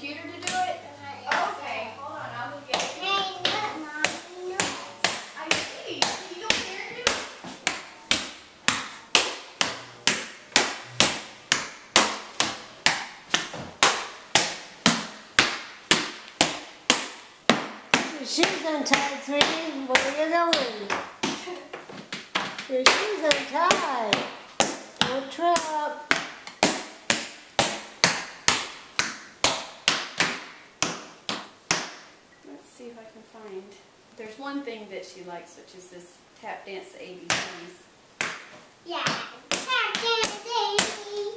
computer to do it? Okay, hold on, I'll go get it. Hey, look, Mom. No. I see. You don't care to do it? Your shoes untied, sweetie. Where are you going? Your shoes untied. Don't trip. Let's see if I can find. There's one thing that she likes, which is this tap dance ABCs. Yeah. Tap dance, baby.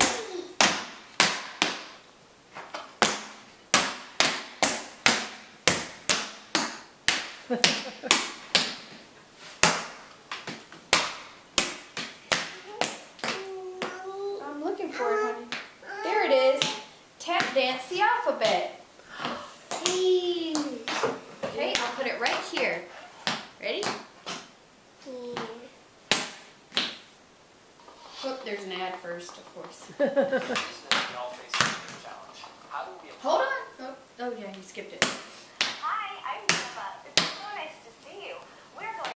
I'm looking for it, honey. There it is. Tap dance the alphabet. Okay, I'll put it right here. Ready? Oh, there's an ad first, of course. Hold on. Oh yeah, you skipped it.